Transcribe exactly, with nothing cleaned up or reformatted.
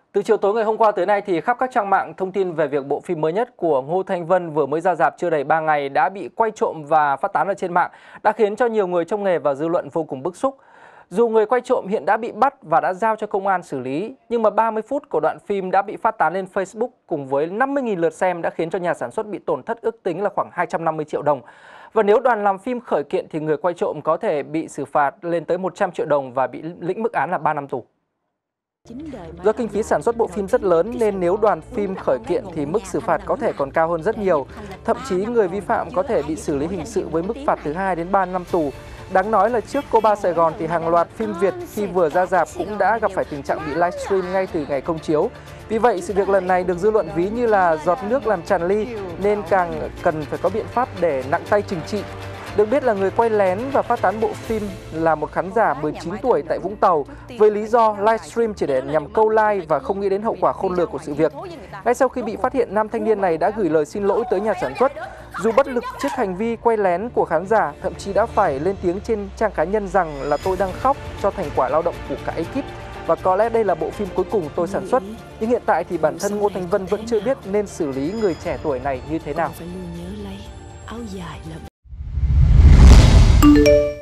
Từ chiều tối ngày hôm qua tới nay thì khắp các trang mạng thông tin về việc bộ phim mới nhất của Ngô Thanh Vân vừa mới ra rạp chưa đầy ba ngày đã bị quay trộm và phát tán ở trên mạng, đã khiến cho nhiều người trong nghề và dư luận vô cùng bức xúc. Dù người quay trộm hiện đã bị bắt và đã giao cho công an xử lý, nhưng mà ba mươi phút của đoạn phim đã bị phát tán lên Facebook cùng với năm mươi nghìn lượt xem đã khiến cho nhà sản xuất bị tổn thất ước tính là khoảng hai trăm năm mươi triệu đồng. Và nếu đoàn làm phim khởi kiện thì người quay trộm có thể bị xử phạt lên tới một trăm triệu đồng và bị lĩnh mức án là ba năm tù. Do kinh phí sản xuất bộ phim rất lớn nên nếu đoàn phim khởi kiện thì mức xử phạt có thể còn cao hơn rất nhiều. Thậm chí người vi phạm có thể bị xử lý hình sự với mức phạt từ hai đến ba năm tù. Đáng nói là trước Cô Ba Sài Gòn thì hàng loạt phim Việt khi vừa ra rạp cũng đã gặp phải tình trạng bị livestream ngay từ ngày công chiếu. Vì vậy, sự việc lần này được dư luận ví như là giọt nước làm tràn ly nên càng cần phải có biện pháp để nặng tay trừng trị. Được biết là người quay lén và phát tán bộ phim là một khán giả mười chín tuổi tại Vũng Tàu với lý do livestream chỉ để nhằm câu like và không nghĩ đến hậu quả khôn lường của sự việc. Ngay sau khi bị phát hiện, nam thanh niên này đã gửi lời xin lỗi tới nhà sản xuất. Dù bất lực trước hành vi quay lén của khán giả, thậm chí đã phải lên tiếng trên trang cá nhân rằng là tôi đang khóc cho thành quả lao động của cả ekip và có lẽ đây là bộ phim cuối cùng tôi sản xuất. Nhưng hiện tại thì bản thân Ngô Thanh Vân vẫn chưa biết nên xử lý người trẻ tuổi này như thế nào. Thank you.